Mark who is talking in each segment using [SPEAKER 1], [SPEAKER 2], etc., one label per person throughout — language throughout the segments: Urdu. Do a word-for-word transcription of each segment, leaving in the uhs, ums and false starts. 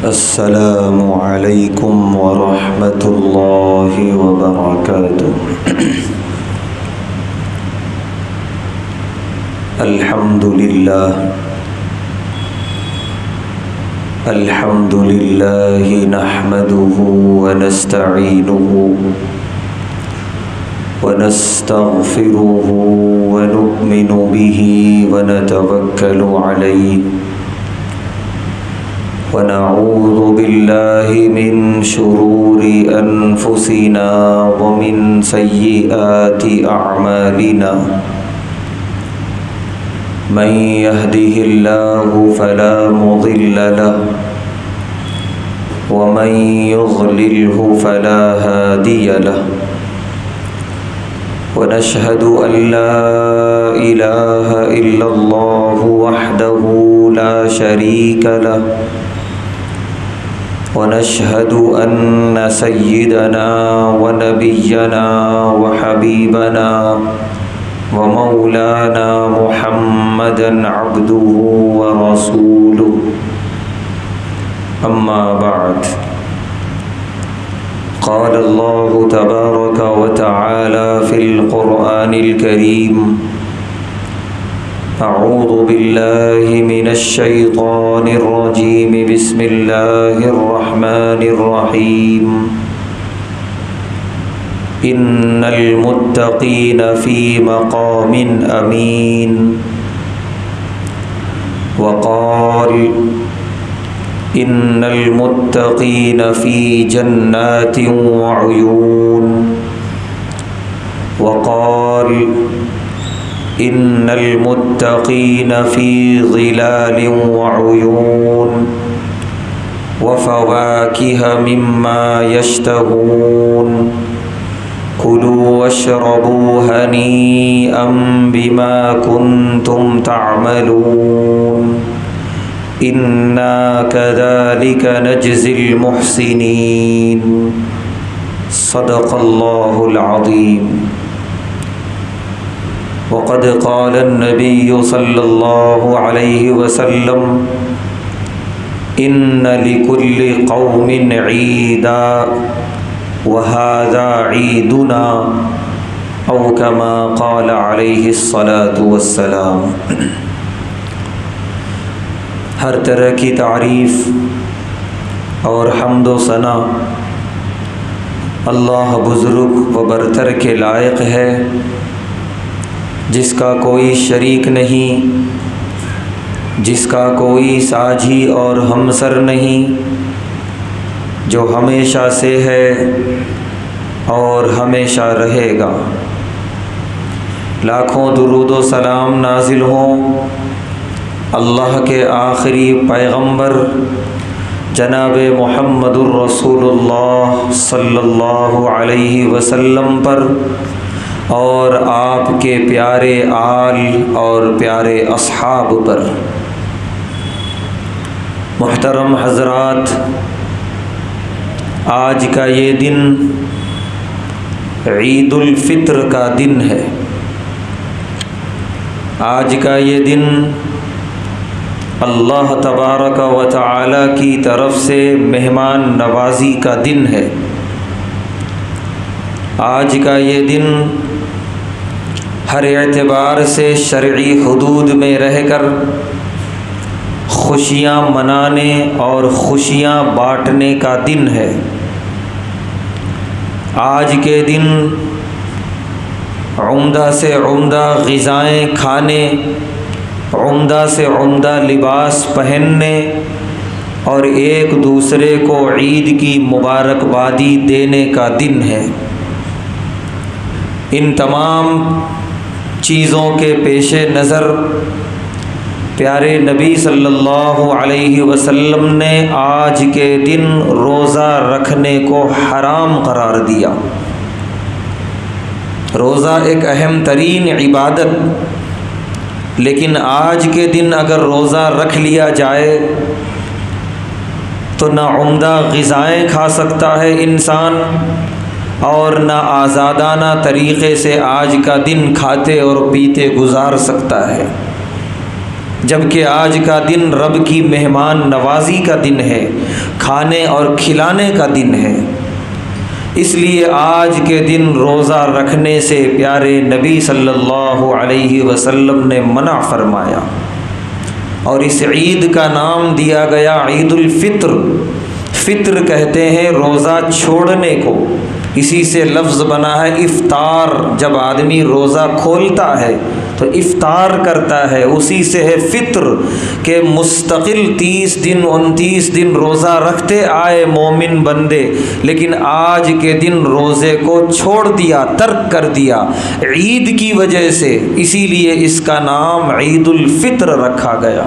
[SPEAKER 1] السلام علیکم ورحمۃ اللہ وبرکاتہ۔ الحمد للہ الحمد للہ نحمده ونستعینه ونستغفره ونؤمن به ونتوکل علیہ ونعوذ باللہ من شرور انفسنا ومن سیئات اعمالنا من يهده الله فلا مضل له ومن يضلله فلا هادي له ونشهد أن لا إله إلا الله وحده لا شريك له ونشهد أن سيدنا ونبينا وحبيبنا ومولانا محمدا عبده ورسوله أما بعد قال الله تبارك وتعالى في القرآن الكريم أعوذ بالله من الشيطان الرجيم بسم الله الرحمن الرحيم إن المتقين في مقام أمين وقال إن المتقين في جنات وعيون وقال إن المتقين في ظلال وعيون وفواكه مما يشتهون كلوا واشربوا هنيئا بما كنتم تعملون إنا كذلك نجزي المحسنين صدق الله العظيم وقد قال النبي صلى الله عليه وسلم إن لكل قوم عيدا وهذا عيدنا أو كما قال عليه الصلاة والسلام۔ ہر طرح کی تعریف اور حمد و ثنا اللہ بزرگ و برتر کے لائق ہے، جس کا کوئی شریک نہیں، جس کا کوئی ساجھی اور ہمسر نہیں، جو ہمیشہ سے ہے اور ہمیشہ رہے گا۔ لاکھوں درود و سلام نازل ہوں اللہ کے آخری پیغمبر جناب محمد الرسول اللہ صلی اللہ علیہ وسلم پر اور آپ کے پیارے آل اور پیارے اصحاب پر۔ محترم حضرات، آج کا یہ دن عید الفطر کا دن ہے۔ آج کا یہ دن اللہ تبارک و تعالی کی طرف سے مہمان نوازی کا دن ہے۔ آج کا یہ دن ہر اعتبار سے شرعی حدود میں رہ کر خوشیاں منانے اور خوشیاں بانٹنے کا دن ہے۔ آج کے دن عمدہ سے عمدہ غذائیں کھانے، عمدہ سے عمدہ لباس پہننے اور ایک دوسرے کو عید کی مبارکبادی دینے کا دن ہے۔ ان تمام چیزوں کے پیش نظر پیارے نبی صلی اللہ علیہ وسلم نے آج کے دن روزہ رکھنے کو حرام قرار دیا۔ روزہ ایک اہم ترین عبادت، لیکن آج کے دن اگر روزہ رکھ لیا جائے تو نہ عمدہ غذائیں کھا سکتا ہے انسان اور نہ آزادانہ طریقے سے آج کا دن کھاتے اور پیتے گزار سکتا ہے۔ جبکہ آج کا دن رب کی مہمان نوازی کا دن ہے، کھانے اور کھلانے کا دن ہے۔ اس لیے آج کے دن روزہ رکھنے سے پیارے نبی صلی اللہ علیہ وسلم نے منع فرمایا، اور اس عید کا نام دیا گیا عید الفطر۔ فطر کہتے ہیں روزہ چھوڑنے کو، اسی سے لفظ بنا ہے افطار۔ جب آدمی روزہ کھولتا ہے تو افطار کرتا ہے، اسی سے ہے فطر کہ مستقل تیس دن انتیس دن روزہ رکھتے آئے مومن بندے، لیکن آج کے دن روزے کو چھوڑ دیا، ترک کر دیا عید کی وجہ سے، اسی لیے اس کا نام عید الفطر رکھا گیا۔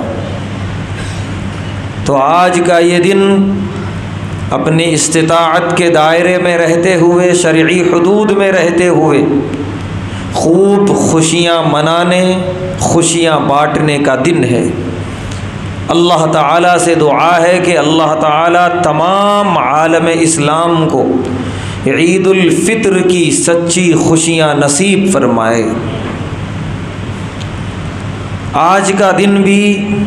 [SPEAKER 1] تو آج کا یہ دن اپنی استطاعت کے دائرے میں رہتے ہوئے، شرعی حدود میں رہتے ہوئے خوب خوشیاں منانے، خوشیاں بانٹنے کا دن ہے۔ اللہ تعالیٰ سے دعا ہے کہ اللہ تعالیٰ تمام عالم اسلام کو عید الفطر کی سچی خوشیاں نصیب فرمائے۔ آج کا دن بھی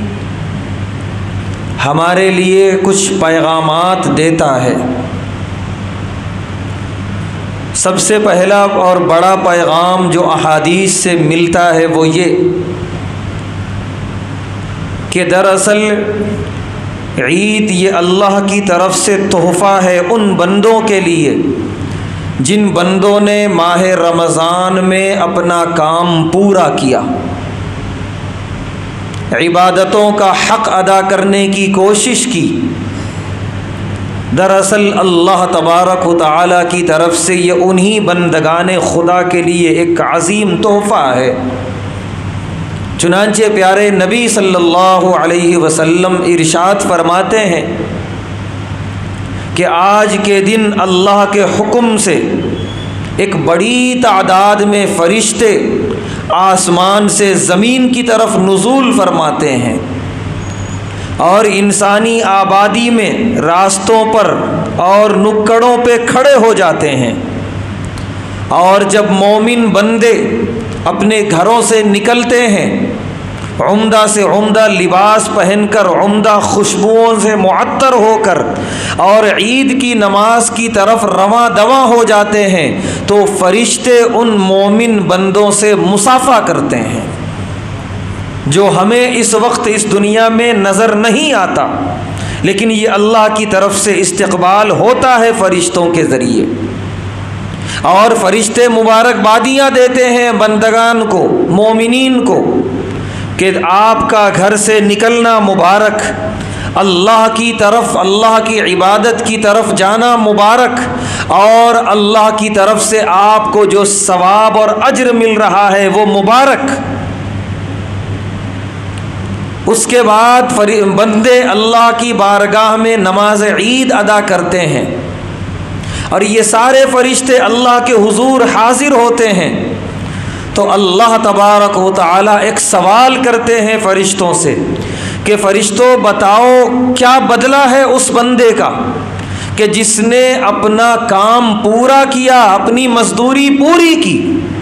[SPEAKER 1] ہمارے لیے کچھ پیغامات دیتا ہے۔ سب سے پہلا اور بڑا پیغام جو احادیث سے ملتا ہے وہ یہ کہ دراصل عید یہ اللہ کی طرف سے تحفہ ہے ان بندوں کے لیے جن بندوں نے ماہ رمضان میں اپنا کام پورا کیا، عبادتوں کا حق ادا کرنے کی کوشش کی۔ دراصل اللہ تبارک و تعالیٰ کی طرف سے یہ انہی بندگان خدا کے لیے ایک عظیم تحفہ ہے۔ چنانچہ پیارے نبی صلی اللہ علیہ وسلم ارشاد فرماتے ہیں کہ آج کے دن اللہ کے حکم سے ایک بڑی تعداد میں فرشتے آسمان سے زمین کی طرف نزول فرماتے ہیں، اور انسانی آبادی میں راستوں پر اور نکڑوں پہ کھڑے ہو جاتے ہیں، اور جب مومن بندے اپنے گھروں سے نکلتے ہیں عمدہ سے عمدہ لباس پہن کر، عمدہ خوشبوؤں سے معطر ہو کر، اور عید کی نماز کی طرف رواں دواں ہو جاتے ہیں، تو فرشتے ان مومن بندوں سے مصافحہ کرتے ہیں جو ہمیں اس وقت اس دنیا میں نظر نہیں آتا، لیکن یہ اللہ کی طرف سے استقبال ہوتا ہے فرشتوں کے ذریعے، اور فرشتے مبارکبادیاں دیتے ہیں بندگان کو، مومنین کو، کہ آپ کا گھر سے نکلنا مبارک، اللہ کی طرف، اللہ کی عبادت کی طرف جانا مبارک، اور اللہ کی طرف سے آپ کو جو ثواب اور اجر مل رہا ہے وہ مبارک۔ اس کے بعد بندے اللہ کی بارگاہ میں نماز عید ادا کرتے ہیں، اور یہ سارے فرشتے اللہ کے حضور حاضر ہوتے ہیں، تو اللہ تبارک و تعالیٰ ایک سوال کرتے ہیں فرشتوں سے کہ فرشتوں بتاؤ کیا بدلہ ہے اس بندے کا کہ جس نے اپنا کام پورا کیا، اپنی مزدوری پوری کی۔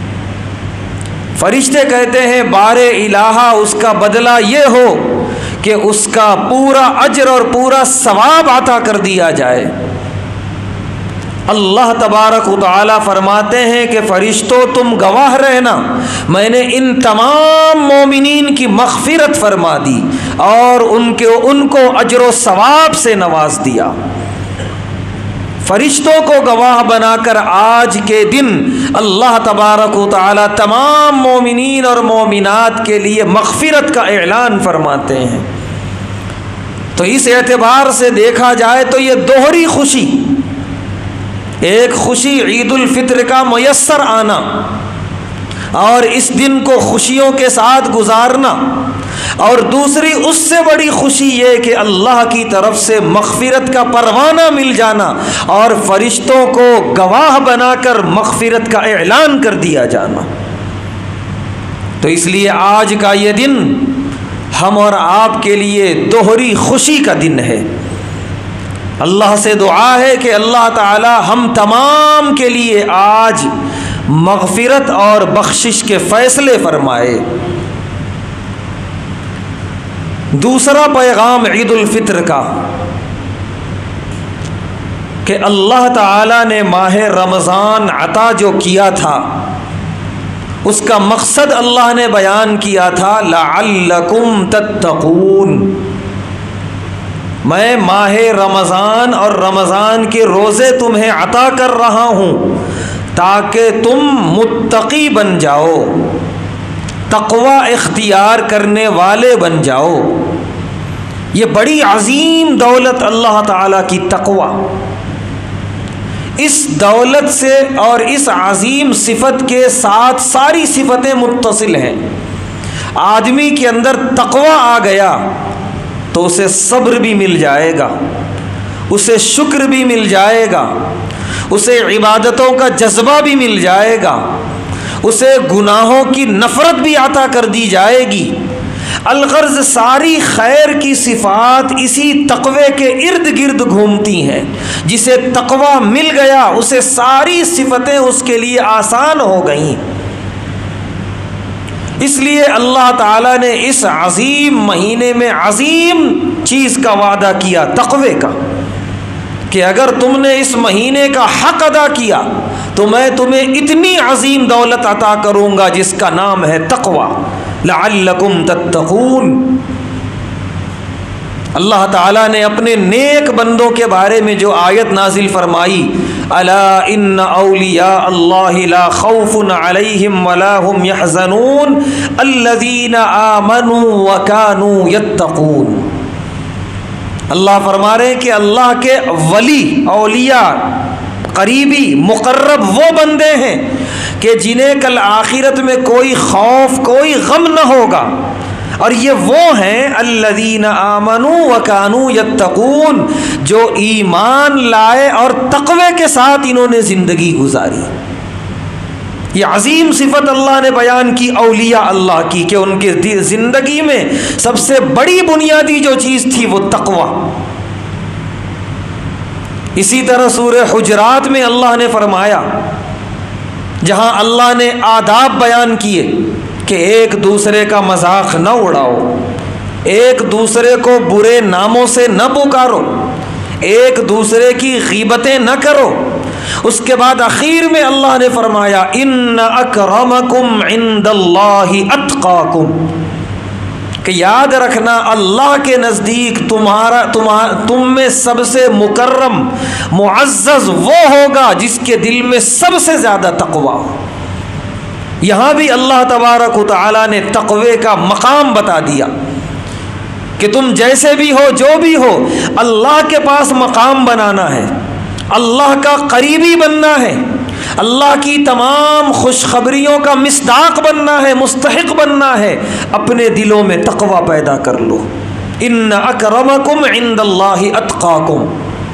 [SPEAKER 1] فرشتے کہتے ہیں بار الہہ اس کا بدلہ یہ ہو کہ اس کا پورا اجر اور پورا ثواب عطا کر دیا جائے۔ اللہ تبارک و تعالیٰ فرماتے ہیں کہ فرشتوں تم گواہ رہنا، میں نے ان تمام مومنین کی مغفرت فرما دی اور ان کے ان کو اجر و ثواب سے نواز دیا۔ فرشتوں کو گواہ بنا کر آج کے دن اللہ تبارک و تعالیٰ تمام مومنین اور مومنات کے لیے مغفرت کا اعلان فرماتے ہیں۔ تو اس اعتبار سے دیکھا جائے تو یہ دوہری خوشی، ایک خوشی عید الفطر کا میسر آنا اور اس دن کو خوشیوں کے ساتھ گزارنا، اور دوسری اس سے بڑی خوشی یہ کہ اللہ کی طرف سے مغفرت کا پروانہ مل جانا اور فرشتوں کو گواہ بنا کر مغفرت کا اعلان کر دیا جانا۔ تو اس لیے آج کا یہ دن ہم اور آپ کے لیے دوہری خوشی کا دن ہے۔ اللہ سے دعا ہے کہ اللہ تعالی ہم تمام کے لیے آج مغفرت اور بخشش کے فیصلے فرمائے۔ دوسرا پیغام عید الفطر کا کہ اللہ تعالیٰ نے ماہ رمضان عطا جو کیا تھا اس کا مقصد اللہ نے بیان کیا تھا لعلکم تتقون. میں ماہ رمضان اور رمضان کے روزے تمہیں عطا کر رہا ہوں تاکہ تم متقی بن جاؤ، تقوی اختیار کرنے والے بن جاؤ. یہ بڑی عظیم دولت اللہ تعالیٰ کی تقوی. اس دولت سے اور اس عظیم صفت کے ساتھ ساری صفتیں متصل ہیں. آدمی کے اندر تقوی آ گیا تو اسے صبر بھی مل جائے گا، اسے شکر بھی مل جائے گا، اسے عبادتوں کا جذبہ بھی مل جائے گا، اسے گناہوں کی نفرت بھی عطا کر دی جائے گی. الغرض ساری خیر کی صفات اسی تقوی کے ارد گرد گھومتی ہیں. جسے تقوی مل گیا اسے ساری صفتیں اس کے لیے آسان ہو گئیں. اس لیے اللہ تعالیٰ نے اس عظیم مہینے میں عظیم چیز کا وعدہ کیا، تقوی کا، کہ اگر تم نے اس مہینے کا حق ادا کیا تو میں تمہیں اتنی عظیم دولت عطا کروں گا جس کا نام ہے تقوی. لعلکم تتقون. اللہ تعالیٰ نے اپنے نیک بندوں کے بارے میں جو آیت نازل فرمائی، الا ان اولیاء اللہ لا خوف علیہم ولا هم يحزنون الذین آمنوا وکانوا یتقون. اللہ فرما رہے ہیں کہ اللہ کے ولی، اولیاء، قریبی، مقرب وہ بندے ہیں کہ جنہیں کل آخرت میں کوئی خوف، کوئی غم نہ ہوگا. اور یہ وہ ہیں الذین آمنوا وکانوا یتقون، جو ایمان لائے اور تقوی کے ساتھ انہوں نے زندگی گزاری. یہ عظیم صفت اللہ نے بیان کی اولیاء اللہ کی کہ ان کی زندگی میں سب سے بڑی بنیادی جو چیز تھی وہ تقوی. اسی طرح سورہ حجرات میں اللہ نے فرمایا، جہاں اللہ نے آداب بیان کیے کہ ایک دوسرے کا مذاق نہ اڑاؤ، ایک دوسرے کو برے ناموں سے نہ پکارو، ایک دوسرے کی غیبتیں نہ کرو. اس کے بعد اخیر میں اللہ نے فرمایا ان اکرمکم عند اللہ اتقاکم، کہ یاد رکھنا اللہ کے نزدیک تمہارا تم میں سب سے مکرم، معزز وہ ہوگا جس کے دل میں سب سے زیادہ تقوی ہو. یہاں بھی اللہ تبارک و تعالیٰ نے تقوی کا مقام بتا دیا کہ تم جیسے بھی ہو، جو بھی ہو، اللہ کے پاس مقام بنانا ہے، اللہ کا قریبی بننا ہے، اللہ کی تمام خوشخبریوں کا مصداق بننا ہے، مستحق بننا ہے. اپنے دلوں میں تقوی پیدا کر لو. ان اکرمکم عند اللہ اتقاکم.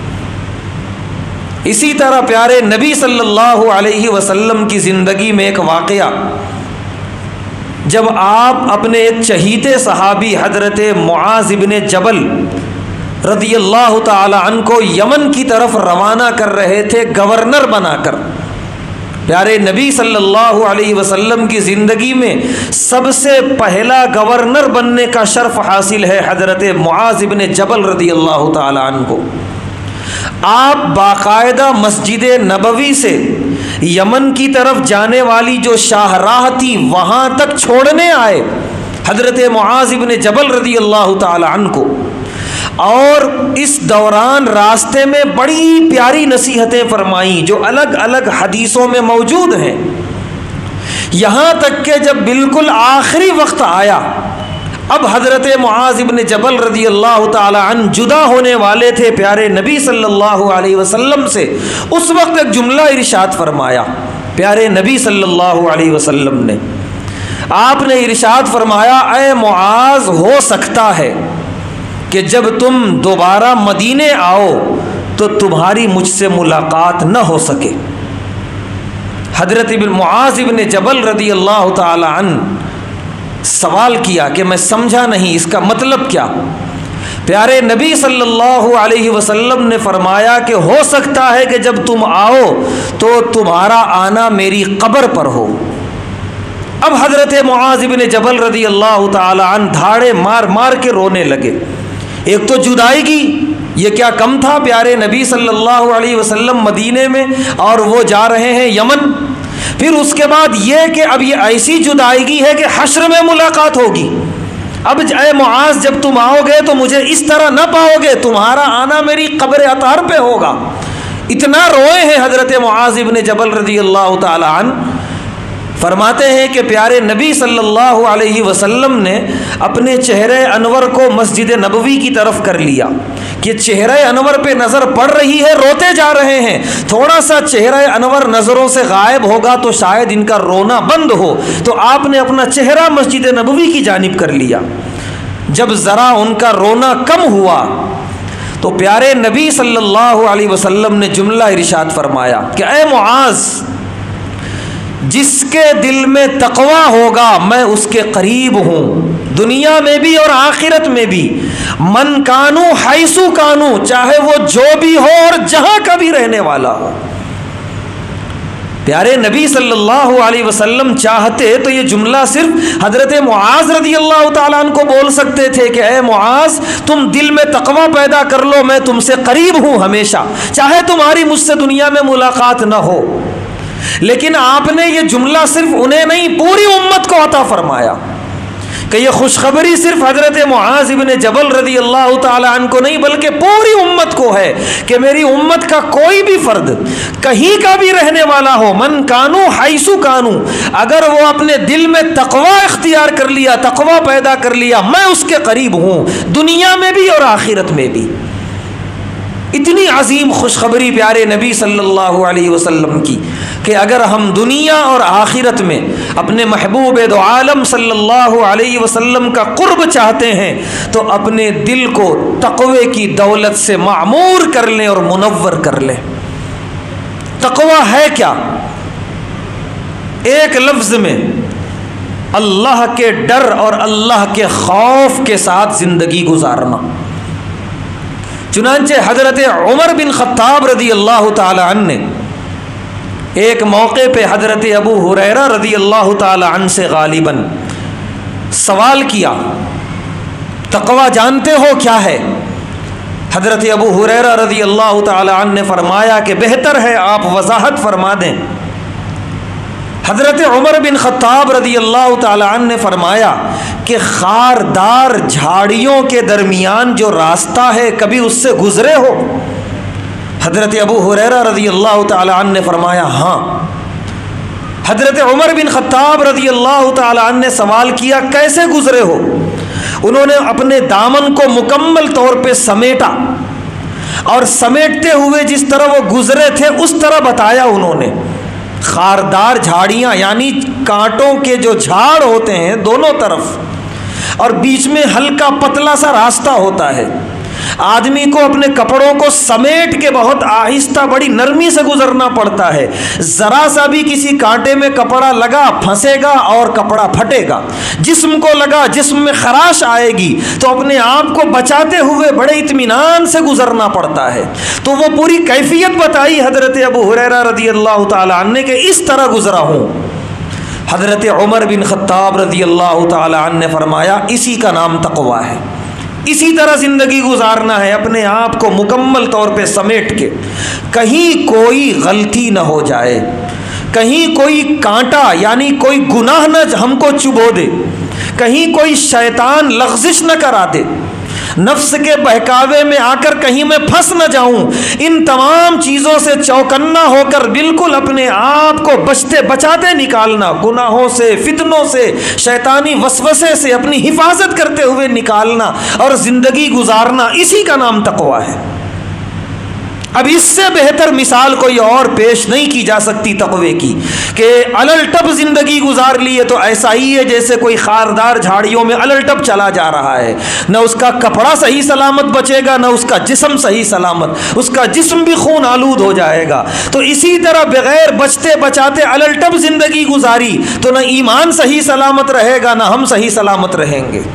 [SPEAKER 1] اسی طرح پیارے نبی صلی اللہ علیہ وسلم کی زندگی میں ایک واقعہ، جب آپ اپنے ایک چہیتے صحابی حضرت معاذ بن جبل رضی اللہ تعالی عنہ کو یمن کی طرف روانہ کر رہے تھے گورنر بنا کر. پیارے نبی صلی اللہ علیہ وسلم کی زندگی میں سب سے پہلا گورنر بننے کا شرف حاصل ہے حضرت معاذ بن جبل رضی اللہ تعالی عنہ کو. آپ باقاعدہ مسجد نبوی سے یمن کی طرف جانے والی جو شاہراہ تھی وہاں تک چھوڑنے آئے حضرت معاذ بن جبل رضی اللہ تعالی عنہ کو. اور اس دوران راستے میں بڑی پیاری نصیحتیں فرمائیں جو الگ الگ حدیثوں میں موجود ہیں. یہاں تک کہ جب بالکل آخری وقت آیا، اب حضرت معاذ بن جبل رضی اللہ تعالی عنہ جدا ہونے والے تھے پیارے نبی صلی اللہ علیہ وسلم سے. اس وقت ایک جملہ ارشاد فرمایا پیارے نبی صلی اللہ علیہ وسلم نے. آپ نے ارشاد فرمایا، اے معاذ، ہو سکتا ہے کہ جب تم دوبارہ مدینے آؤ تو تمہاری مجھ سے ملاقات نہ ہو سکے. حضرت معاذ بن جبل رضی اللہ تعالی عنہ سوال کیا کہ میں سمجھا نہیں، اس کا مطلب کیا؟ پیارے نبی صلی اللہ علیہ وسلم نے فرمایا کہ ہو سکتا ہے کہ جب تم آؤ تو تمہارا آنا میری قبر پر ہو. اب حضرت معاذ بن جبل رضی اللہ تعالی عنہ دھاڑے مار مار کے رونے لگے. ایک تو جدائی کی، یہ کیا کم تھا، پیارے نبی صلی اللہ علیہ وسلم مدینے میں اور وہ جا رہے ہیں یمن. پھر اس کے بعد یہ کہ اب یہ ایسی جدائیگی ہے کہ حشر میں ملاقات ہوگی. اب اے معاذ جب تم آؤ گے تو مجھے اس طرح نہ پاؤ گے، تمہارا آنا میری قبر اطہار پہ ہوگا. اتنا روئے ہیں حضرت معاذ بن جبل رضی اللہ تعالی عنہ. فرماتے ہیں کہ پیارے نبی صلی اللہ علیہ وسلم نے اپنے چہرے انور کو مسجد نبوی کی طرف کر لیا کہ چہرہ انور پہ نظر پڑ رہی ہے، روتے جا رہے ہیں. تھوڑا سا چہرہ انور نظروں سے غائب ہوگا تو شاید ان کا رونا بند ہو، تو آپ نے اپنا چہرہ مسجد نبوی کی جانب کر لیا. جب ذرا ان کا رونا کم ہوا تو پیارے نبی صلی اللہ علیہ وسلم نے جملہ ارشاد فرمایا کہ اے معاذ، جس کے دل میں تقوی ہوگا میں اس کے قریب ہوں، دنیا میں بھی اور آخرت میں بھی. من کانو حیثو کانو، چاہے وہ جو بھی ہو اور جہاں کا بھی رہنے والا ہو. پیارے نبی صلی اللہ علیہ وسلم چاہتے تو یہ جملہ صرف حضرت معاذ رضی اللہ تعالیٰ عنہ کو بول سکتے تھے کہ اے معاذ، تم دل میں تقوی پیدا کر لو، میں تم سے قریب ہوں ہمیشہ، چاہے تمہاری مجھ سے دنیا میں ملاقات نہ ہو. لیکن آپ نے یہ جملہ صرف انہیں نہیں پوری امت کو عطا فرمایا کہ یہ خوشخبری صرف حضرت معاذ بن جبل رضی اللہ تعالی عنہ کو نہیں بلکہ پوری امت کو ہے کہ میری امت کا کوئی بھی فرد کہیں کا بھی رہنے والا ہو، من کانو حیثو کانو، اگر وہ اپنے دل میں تقوی اختیار کر لیا، تقوی پیدا کر لیا، میں اس کے قریب ہوں دنیا میں بھی اور آخرت میں بھی. اتنی عظیم خوشخبری پیارے نبی صلی اللہ علیہ وسلم کی کہ اگر ہم دنیا اور آخرت میں اپنے محبوب دو عالم صلی اللہ علیہ وسلم کا قرب چاہتے ہیں تو اپنے دل کو تقوی کی دولت سے معمور کر لیں اور منور کر لیں. تقوی ہے کیا؟ ایک لفظ میں اللہ کے ڈر اور اللہ کے خوف کے ساتھ زندگی گزارنا. چنانچہ حضرت عمر بن خطاب رضی اللہ تعالی عنہ نے ایک موقع پہ حضرت ابو ہریرہ رضی اللہ تعالی عنہ سے غالباً سوال کیا، تقوی جانتے ہو کیا ہے؟ حضرت ابو ہریرہ رضی اللہ تعالی عنہ نے فرمایا کہ بہتر ہے آپ وضاحت فرما دیں. حضرت عمر بن خطاب رضی اللہ تعالی عنہ نے فرمایا کہ خاردار جھاڑیوں کے درمیان جو راستہ ہے کبھی اس سے گزرے ہو؟ حضرت ابو ہریرہ رضی اللہ تعالی عنہ نے فرمایا ہاں. حضرت عمر بن خطاب رضی اللہ تعالی عنہ نے سوال کیا کیسے گزرے ہو؟ انہوں نے اپنے دامن کو مکمل طور پہ سمیٹا اور سمیٹتے ہوئے جس طرح وہ گزرے تھے اس طرح بتایا انہوں نے. خاردار جھاڑیاں یعنی کانٹوں کے جو جھاڑ ہوتے ہیں دونوں طرف اور بیچ میں ہلکا پتلا سا راستہ ہوتا ہے. آدمی کو اپنے کپڑوں کو سمیٹ کے بہت آہستہ بڑی نرمی سے گزرنا پڑتا ہے. ذرا سا بھی کسی کانٹے میں کپڑا لگا پھنسے گا اور کپڑا پھٹے گا، جسم کو لگا جسم میں خراش آئے گی تو اپنے آپ کو بچاتے ہوئے بڑے اطمینان سے گزرنا پڑتا ہے. تو وہ پوری کیفیت بتائی حضرت ابو ہریرہ رضی اللہ تعالی عنہ نے کہ اس طرح گزرا ہوں. حضرت عمر بن خطاب رضی اللہ تعالی عنہ نے فرمایا اسی کا نام تقوی ہے. اسی طرح زندگی گزارنا ہے، اپنے آپ کو مکمل طور پہ سمیٹ کے، کہیں کوئی غلطی نہ ہو جائے، کہیں کوئی کانٹا یعنی کوئی گناہ نہ ہم کو چبو دے، کہیں کوئی شیطان لغزش نہ کرا دے، نفس کے بہکاوے میں آ کر کہیں میں پھنس نہ جاؤں. ان تمام چیزوں سے چوکنا ہو کر بالکل اپنے آپ کو بچتے بچاتے نکالنا، گناہوں سے، فتنوں سے، شیطانی وسوسے سے اپنی حفاظت کرتے ہوئے نکالنا اور زندگی گزارنا، اسی کا نام تقوی ہے. اب اس سے بہتر مثال کوئی اور پیش نہیں کی جا سکتی تقوی کی کہ الل ٹپ زندگی گزار لیے تو ایسا ہی ہے جیسے کوئی خاردار جھاڑیوں میں الل ٹپ چلا جا رہا ہے، نہ اس کا کپڑا صحیح سلامت بچے گا، نہ اس کا جسم صحیح سلامت، اس کا جسم بھی خون آلود ہو جائے گا. تو اسی طرح بغیر بچتے بچاتے الل ٹپ زندگی گزاری تو نہ ایمان صحیح سلامت رہے گا نہ ہم صحیح سلامت رہیں گے.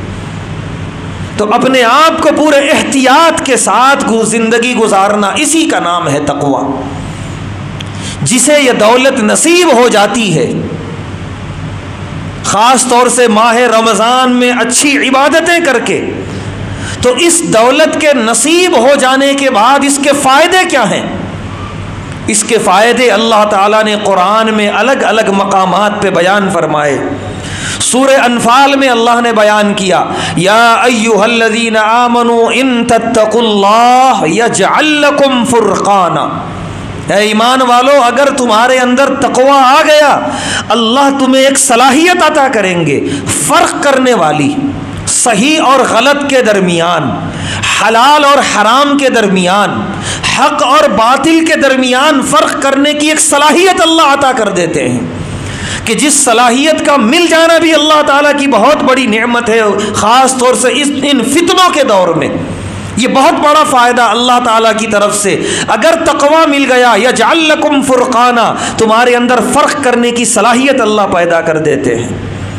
[SPEAKER 1] تو اپنے آپ کو پورے احتیاط کے ساتھ زندگی گزارنا اسی کا نام ہے تقوی. جسے یہ دولت نصیب ہو جاتی ہے خاص طور سے ماہ رمضان میں اچھی عبادتیں کر کے، تو اس دولت کے نصیب ہو جانے کے بعد اس کے فائدے کیا ہیں؟ اس کے فائدے اللہ تعالیٰ نے قرآن میں الگ الگ مقامات پہ بیان فرمائے۔ سورہ انفال میں اللہ نے بیان کیا، یا ایھا الذین آمنوا ان تتقوا اللہ یجعل لکم فرقانا، اے ایمان والو اگر تمہارے اندر تقوی آ گیا اللہ تمہیں ایک صلاحیت عطا کریں گے فرق کرنے والی، صحیح اور غلط کے درمیان، حلال اور حرام کے درمیان، حق اور باطل کے درمیان فرق کرنے کی ایک صلاحیت اللہ عطا کر دیتے ہیں، کہ جس صلاحیت کا مل جانا بھی اللہ تعالیٰ کی بہت بڑی نعمت ہے، خاص طور سے اس ان فتنوں کے دور میں یہ بہت بڑا فائدہ اللہ تعالیٰ کی طرف سے۔ اگر تقوی مل گیا یجعل لکم فرقانا، تمہارے اندر فرق کرنے کی صلاحیت اللہ پیدا کر دیتے ہیں۔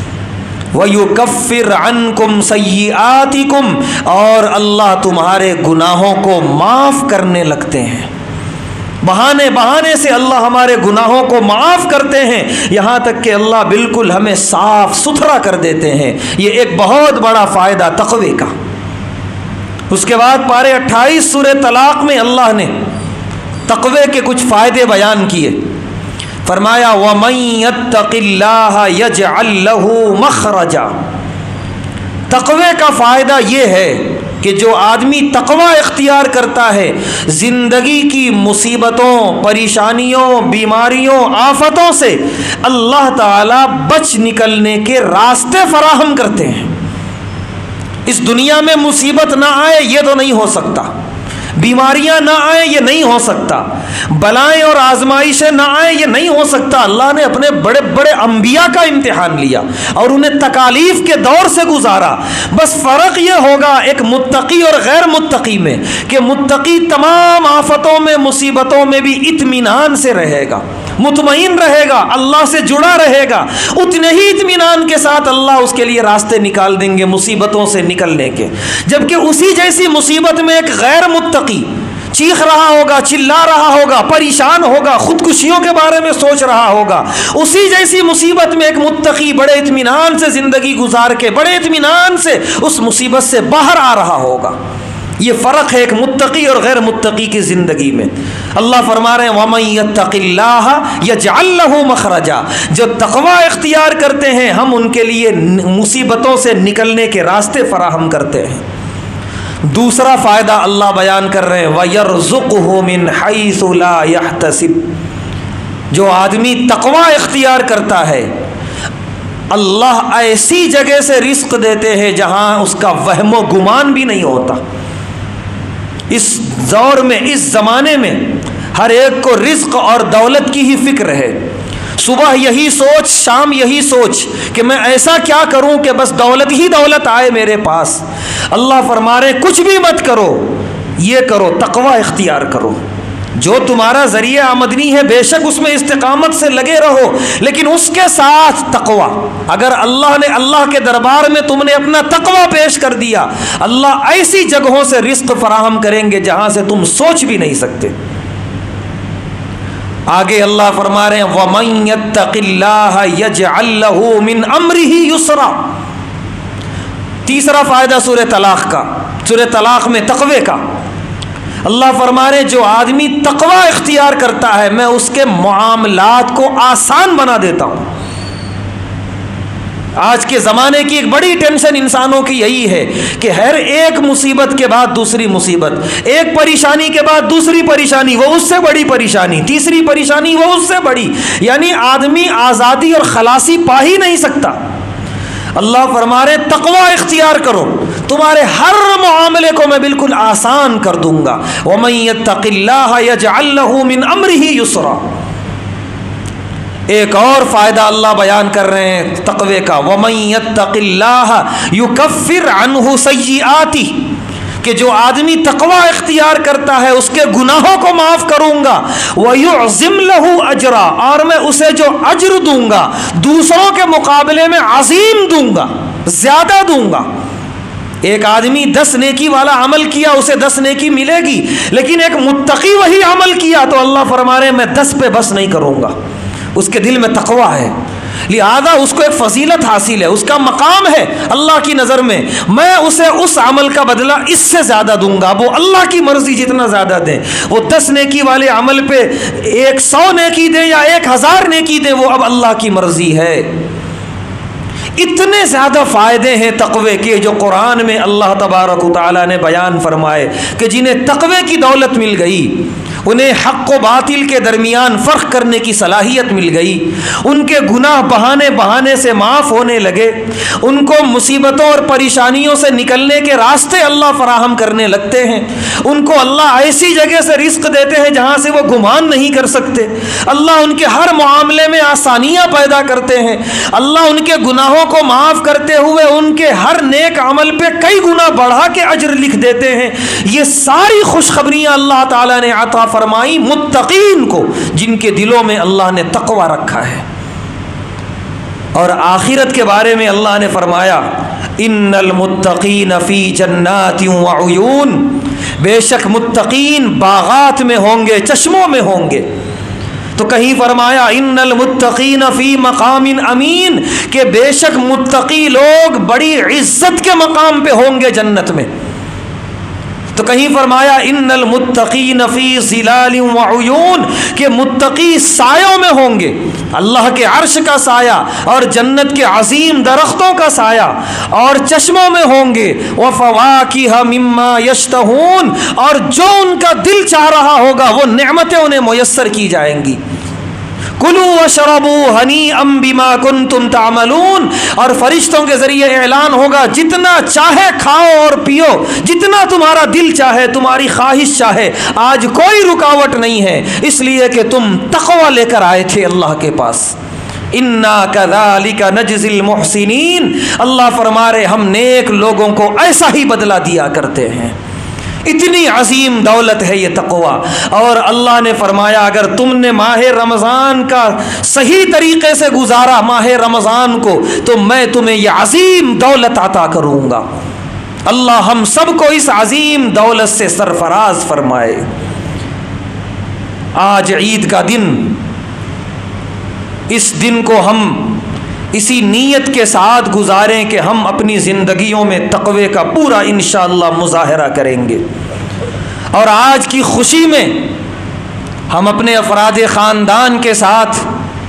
[SPEAKER 1] وَيُكَفِّرْ عَنْكُمْ سَيِّئَاتِكُمْ، اور اللہ تمہارے گناہوں کو معاف کرنے لگتے ہیں۔ بہانے بہانے سے اللہ ہمارے گناہوں کو معاف کرتے ہیں، یہاں تک کہ اللہ بالکل ہمیں صاف ستھرا کر دیتے ہیں۔ یہ ایک بہت بڑا فائدہ تقوی کا۔ اس کے بعد پارے اٹھائیس سورہ طلاق میں اللہ نے تقوی کے کچھ فائدے بیان کیے، فرمایا وَمَن يَتَّقِ اللَّهَ يَجْعَل لَّهُ مَخْرَجًا۔ تقوی کا فائدہ یہ ہے کہ جو آدمی تقوی اختیار کرتا ہے زندگی کی مصیبتوں، پریشانیوں، بیماریوں، آفتوں سے اللہ تعالیٰ بچ نکلنے کے راستے فراہم کرتے ہیں۔ اس دنیا میں مصیبت نہ آئے یہ تو نہیں ہو سکتا، بیماریاں نہ آئیں یہ نہیں ہو سکتا، بلائیں اور آزمائشیں نہ آئیں یہ نہیں ہو سکتا۔ اللہ نے اپنے بڑے بڑے انبیاء کا امتحان لیا اور انہیں تکالیف کے دور سے گزارا۔ بس فرق یہ ہوگا ایک متقی اور غیر متقی میں، کہ متقی تمام آفتوں میں، مصیبتوں میں بھی اطمینان سے رہے گا، مطمئن رہے گا، اللہ سے جڑا رہے گا، اتنے ہی اطمینان کے ساتھ اللہ اس کے لیے راستے نکال دیں گے مصیبتوں سے نکلنے کے۔ جبکہ اسی جیسی مصیبت میں ایک غیر متقی چیخ رہا ہوگا، چلا رہا ہوگا، پریشان ہوگا، خودکشیوں کے بارے میں سوچ رہا ہوگا، اسی جیسی مصیبت میں ایک متقی بڑے اطمینان سے زندگی گزار کے بڑے اطمینان سے اس مصیبت سے باہر آ رہا ہوگا۔ یہ فرق ہے ایک متقی اور غیر متقی کی زندگی میں۔ اللہ فرما رہے ہیں وَمَن يَتَّقِ اللَّهَ يَجْعَل لَّهُ مَخْرَجًا، جو تقوی اختیار کرتے ہیں ہم ان کے لیے مصیبتوں سے نکلنے کے راستے فراہم کرتے ہیں۔ دوسرا فائدہ اللہ بیان کر رہے ہیں وَيَرْزُقْهُ مِنْ حَيْثُ لَا يَحْتَسِبُ، جو آدمی تقوی اختیار کرتا ہے اللہ ایسی جگہ سے رزق دیتے ہیں جہاں اس کا وہم و گمان بھی نہیں ہوتا۔ اس دور میں، اس زمانے میں ہر ایک کو رزق اور دولت کی ہی فکر ہے، صبح یہی سوچ، شام یہی سوچ کہ میں ایسا کیا کروں کہ بس دولت ہی دولت آئے میرے پاس۔ اللہ فرما رہے کچھ بھی مت کرو، یہ کرو تقوی اختیار کرو، جو تمہارا ذریعہ آمدنی ہے بے شک اس میں استقامت سے لگے رہو، لیکن اس کے ساتھ تقوی۔ اگر اللہ نے اللہ کے دربار میں تم نے اپنا تقوی پیش کر دیا، اللہ ایسی جگہوں سے رزق فراہم کریں گے جہاں سے تم سوچ بھی نہیں سکتے۔ آگے اللہ فرما رہے ہیں وَمَن يَتَّقِ اللَّهَ يَجْعَل لَّهُ مِنْ أَمْرِهِ يُسْرًا۔ تیسرا فائدہ سورہ طلاق کا، سورہ طلاق میں تقوی کا۔ اللہ فرما رہے جو آدمی تقوی اختیار کرتا ہے میں اس کے معاملات کو آسان بنا دیتا ہوں۔ آج کے زمانے کی ایک بڑی ٹینشن انسانوں کی یہی ہے کہ ہر ایک مصیبت کے بعد دوسری مصیبت، ایک پریشانی کے بعد دوسری پریشانی، وہ اس سے بڑی پریشانی، تیسری پریشانی وہ اس سے بڑی، یعنی آدمی آزادی اور خلاصی پا ہی نہیں سکتا۔ اللہ فرما رہے تقوی اختیار کرو، تمہارے ہر معاملے کو میں بالکل آسان کر دوں گا۔ وَمَن يَتَّقِ اللَّهَ يَجْعَل لَّهُ مِنْ أَمْرِهِ يُسْرًا۔ ایک اور فائدہ اللہ بیان کر رہے ہیں تقوی کا وَمَن يَتَّقِ اللَّهَ يُكَفِّرْ عَنْهُ سَيِّئَاتِهِ، کہ جو آدمی تقوی اختیار کرتا ہے اس کے گناہوں کو معاف کروں گا، وَيُعْظِمْ لَهُ أَجْرًا، اور میں اسے جو اجر دوں گا دوسروں کے مقابلے میں عظیم دوں گا، زیادہ دوں گا۔ ایک آدمی دس نیکی والا عمل کیا اسے دس نیکی ملے گی، لیکن ایک متقی وہی عمل کیا تو اللہ فرما رہے ہیں میں دس پہ بس نہیں کروں گا، اس کے دل میں تقوی ہے، لہذا اس کو ایک فضیلت حاصل ہے، اس کا مقام ہے اللہ کی نظر میں، میں اسے اس عمل کا بدلہ اس سے زیادہ دوں گا۔ وہ اللہ کی مرضی جتنا زیادہ دیں، وہ دس نیکی والے عمل پہ ایک سو نیکی دیں یا ایک ہزار نیکی دیں، وہ اب اللہ کی مرضی ہے۔ اتنے زیادہ فائدے ہیں تقوی کے جو قرآن میں اللہ تبارک و تعالیٰ نے بیان فرمائے کہ جنہیں تقوی کی دولت مل گئی، انہیں حق و باطل کے درمیان فرق کرنے کی صلاحیت مل گئی، ان کے گناہ بہانے بہانے سے معاف ہونے لگے، ان کو مصیبتوں اور پریشانیوں سے نکلنے کے راستے اللہ فراہم کرنے لگتے ہیں، ان کو اللہ ایسی جگہ سے رزق دیتے ہیں جہاں سے وہ گمان نہیں کر سکتے، اللہ ان کے ہر معاملے میں آسانیاں پیدا کرتے ہیں، اللہ ان کے گناہوں کو معاف کرتے ہوئے ان کے ہر نیک عمل پہ کئی گنا بڑھا کے اجر لکھ دیتے ہیں۔ یہ ساری خوشخبریاں اللہ تعالیٰ نے عطا فرمائی متقین کو، جن کے دلوں میں اللہ نے تقوی رکھا ہے۔ اور آخرت کے بارے میں اللہ نے فرمایا ان المتقین فی جنات وعیون، بے شک متقین باغات میں ہوں گے، چشموں میں ہوں گے۔ تو کہیں فرمایا ان المتقین فی مقام امین، کہ بے شک متقی لوگ بڑی عزت کے مقام پہ ہوں گے جنت میں۔ تو کہیں فرمایا ان المتقین فی ظلال وعیون، کہ متقی سایوں میں ہوں گے، اللہ کے عرش کا سایہ اور جنت کے عظیم درختوں کا سایہ، اور چشموں میں ہوں گے، وفواکہ مما یشتہون، اور جو ان کا دل چاہ رہا ہوگا وہ نعمتیں انہیں میسر کی جائیں گی۔ کلوا واشربوا ہنیئا بما کنتم تعملون، اور فرشتوں کے ذریعے اعلان ہوگا جتنا چاہے کھاؤ اور پیو، جتنا تمہارا دل چاہے، تمہاری خواہش چاہے، آج کوئی رکاوٹ نہیں ہے، اس لیے کہ تم تقوی لے کر آئے تھے اللہ کے پاس۔ انا کذالک نجزی المحسنین، اللہ فرما رہے ہم نیک لوگوں کو ایسا ہی بدلہ دیا کرتے ہیں۔ اتنی عظیم دولت ہے یہ تقوی۔ اور اللہ نے فرمایا اگر تم نے ماہ رمضان کا صحیح طریقے سے گزارا ماہ رمضان کو، تو میں تمہیں یہ عظیم دولت عطا کروں گا۔ اللہ ہم سب کو اس عظیم دولت سے سرفراز فرمائے۔ آج عید کا دن، اس دن کو ہم اسی نیت کے ساتھ گزاریں کہ ہم اپنی زندگیوں میں تقوی کا پورا انشاءاللہ مظاہرہ کریں گے، اور آج کی خوشی میں ہم اپنے افراد خاندان کے ساتھ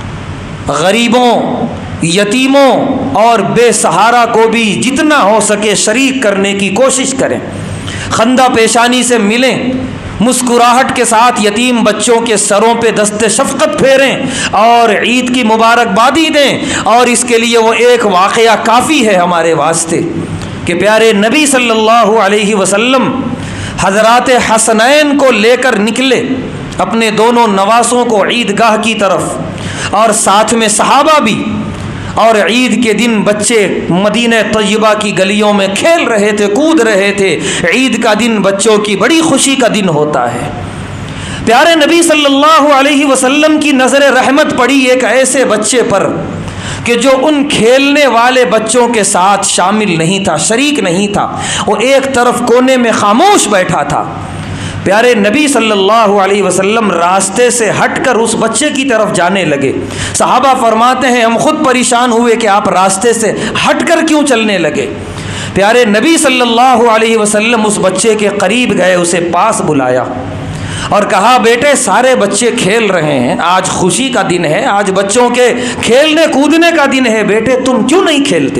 [SPEAKER 1] غریبوں، یتیموں اور بے سہارا کو بھی جتنا ہو سکے شریک کرنے کی کوشش کریں، خندہ پیشانی سے ملیں، مسکراہٹ کے ساتھ یتیم بچوں کے سروں پہ دست شفقت پھیریں اور عید کی مبارکبادی دیں۔ اور اس کے لیے وہ ایک واقعہ کافی ہے ہمارے واسطے کہ پیارے نبی صلی اللہ علیہ وسلم حضرات حسنین کو لے کر نکلے اپنے دونوں نواسوں کو عیدگاہ کی طرف، اور ساتھ میں صحابہ بھی، اور عید کے دن بچے مدینہ طیبہ کی گلیوں میں کھیل رہے تھے، کود رہے تھے۔ عید کا دن بچوں کی بڑی خوشی کا دن ہوتا ہے۔ پیارے نبی صلی اللہ علیہ وسلم کی نظر رحمت پڑی ایک ایسے بچے پر کہ جو ان کھیلنے والے بچوں کے ساتھ شامل نہیں تھا، شریک نہیں تھا، وہ ایک طرف کونے میں خاموش بیٹھا تھا۔ پیارے نبی صلی اللہ علیہ وسلم راستے سے ہٹ کر اس بچے کی طرف جانے لگے۔ صحابہ فرماتے ہیں ہم خود پریشان ہوئے کہ آپ راستے سے ہٹ کر کیوں چلنے لگے۔ پیارے نبی صلی اللہ علیہ وسلم اس بچے کے قریب گئے، اسے پاس بلایا اور کہا بیٹے سارے بچے کھیل رہے ہیں، آج خوشی کا دن ہے، آج بچوں کے کھیلنے کودنے کا دن ہے، بیٹے تم کیوں نہیں کھیلتے؟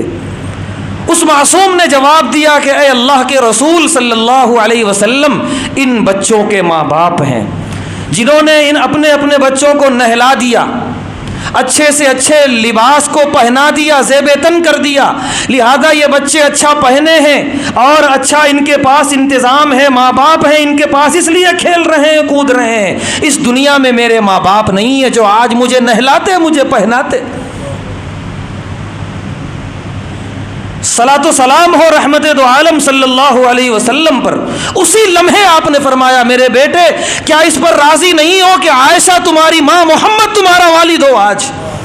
[SPEAKER 1] اس معصوم نے جواب دیا کہ اے اللہ کے رسول صلی اللہ علیہ وسلم، ان بچوں کے ماں باپ ہیں جنہوں نے ان اپنے اپنے بچوں کو نہلا دیا، اچھے سے اچھے لباس کو پہنا دیا، زیب تن کر دیا، لہذا یہ بچے اچھا پہنے ہیں اور اچھا ان کے پاس انتظام ہے، ماں باپ ہیں ان کے پاس، اس لیے کھیل رہے ہیں، کود رہے ہیں۔ اس دنیا میں میرے ماں باپ نہیں ہیں جو آج مجھے نہلاتے، مجھے پہناتے۔ صلاۃ و سلام ہو رحمت دو عالم صلی اللہ علیہ وسلم پر۔ اسی لمحے آپ نے فرمایا میرے بیٹے کیا اس پر راضی نہیں ہو کہ عائشہ تمہاری ماں، محمد تمہارا والد ہو؟ آج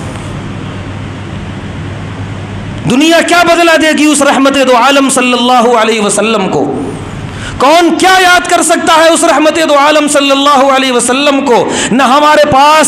[SPEAKER 1] دنیا کیا بدلا دے گی اس رحمت دو عالم صلی اللہ علیہ وسلم کو؟ کون کیا یاد کر سکتا ہے اس رحمت دو عالم صلی اللہ علیہ وسلم کو؟ نہ ہمارے پاس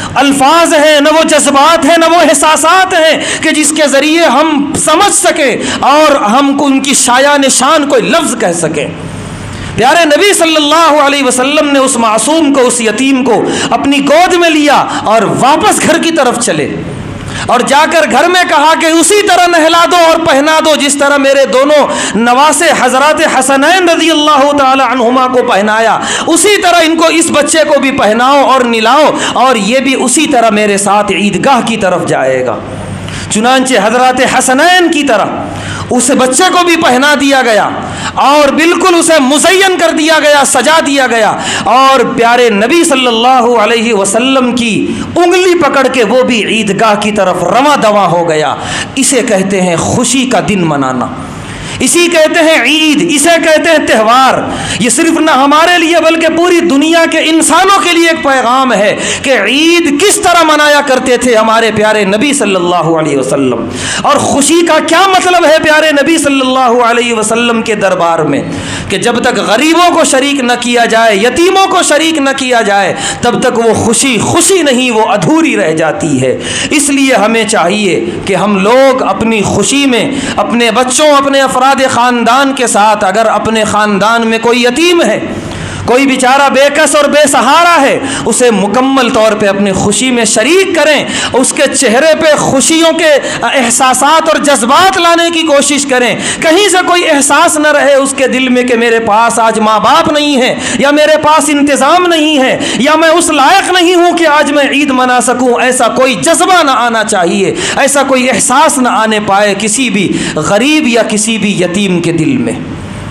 [SPEAKER 2] الفاظ ہیں، نہ وہ جذبات ہیں، نہ وہ احساسات ہیں کہ جس کے ذریعے ہم سمجھ سکیں اور ہم کو ان کی شایع نشان کوئی لفظ کہہ سکیں۔ پیارے نبی صلی اللہ علیہ وسلم نے اس معصوم کو، اس یتیم کو اپنی گود میں لیا اور واپس گھر کی طرف چلے، اور جا کر گھر میں کہا کہ اسی طرح نہلا دو اور پہنا دو جس طرح میرے دونوں نواسے حضرات حسنین رضی اللہ تعالی عنہما کو پہنایا، اسی طرح ان کو، اس بچے کو بھی پہناؤ اور نلاؤ، اور یہ بھی اسی طرح میرے ساتھ عیدگاہ کی طرف جائے گا۔ چنانچہ حضرات حسنین کی طرح اس بچے کو بھی پہنا دیا گیا اور بالکل اسے مزین کر دیا گیا، سجا دیا گیا، اور پیارے نبی صلی اللہ علیہ وسلم کی انگلی پکڑ کے وہ بھی عیدگاہ کی طرف رواں دواں ہو گیا۔ اسے کہتے ہیں خوشی کا دن منانا، اسی کہتے ہیں عید، اسے کہتے ہیں تہوار۔ یہ صرف نہ ہمارے لیے بلکہ پوری دنیا کے انسانوں کے لیے ایک پیغام ہے کہ عید کس طرح منایا کرتے تھے ہمارے پیارے نبی صلی اللہ علیہ وسلم، اور خوشی کا کیا مطلب ہے پیارے نبی صلی اللہ علیہ وسلم کے دربار میں، کہ جب تک غریبوں کو شریک نہ کیا جائے، یتیموں کو شریک نہ کیا جائے، تب تک وہ خوشی خوشی نہیں، وہ ادھوری رہ جاتی ہے۔ اس لیے ہمیں چاہیے کہ ہم لوگ اپنی خوشی میں اپنے بچوں، اپنے افراد خاندان کے ساتھ، اگر اپنے خاندان میں کوئی یتیم ہے، کوئی بیچارہ بے کس اور بے سہارا ہے، اسے مکمل طور پہ اپنی خوشی میں شریک کریں، اس کے چہرے پہ خوشیوں کے احساسات اور جذبات لانے کی کوشش کریں۔ کہیں سے کوئی احساس نہ رہے اس کے دل میں کہ میرے پاس آج ماں باپ نہیں ہے، یا میرے پاس انتظام نہیں ہے، یا میں اس لائق نہیں ہوں کہ آج میں عید منا سکوں۔ ایسا کوئی جذبہ نہ آنا چاہیے، ایسا کوئی احساس نہ آنے پائے کسی بھی غریب یا کسی بھی یتیم کے دل میں۔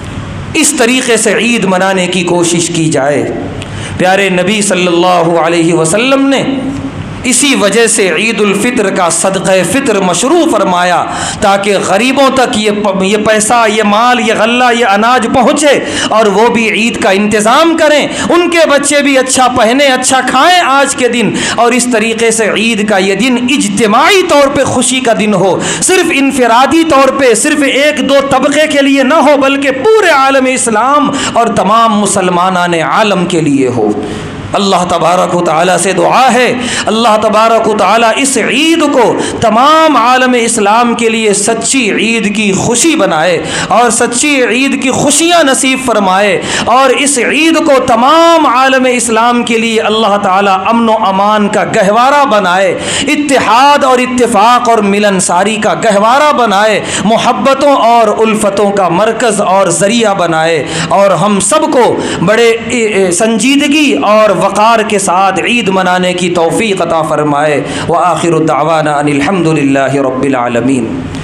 [SPEAKER 2] اس طریقے سے عید منانے کی کوشش کی جائے۔ پیارے نبی صلی اللہ علیہ وسلم نے اسی وجہ سے عید الفطر کا صدقہ فطر مشروع فرمایا، تاکہ غریبوں تک یہ یہ پیسہ، یہ مال، یہ غلہ، یہ اناج پہنچے اور وہ بھی عید کا انتظام کریں، ان کے بچے بھی اچھا پہنے، اچھا کھائیں آج کے دن، اور اس طریقے سے عید کا یہ دن اجتماعی طور پہ خوشی کا دن ہو، صرف انفرادی طور پہ صرف ایک دو طبقے کے لیے نہ ہو، بلکہ پورے عالم اسلام اور تمام مسلمانان عالم کے لیے ہو۔ اللہ تبارک و تعالیٰ سے دعا ہے اللہ تبارک و تعالیٰ اس عید کو تمام عالم اسلام کے لیے سچی عید کی خوشی بنائے اور سچی عید کی خوشیاں نصیب فرمائے، اور اس عید کو تمام عالم اسلام کے لیے اللہ تعالیٰ امن و امان کا گہوارہ بنائے، اتحاد اور اتفاق اور ملنساری کا گہوارہ بنائے، محبتوں اور الفتوں کا مرکز اور ذریعہ بنائے، اور ہم سب کو بڑے سنجیدگی اور وقار کے ساتھ عید منانے کی توفیق عطا فرمائے۔ وآخر دعوانا ان الحمد للہ رب العالمین۔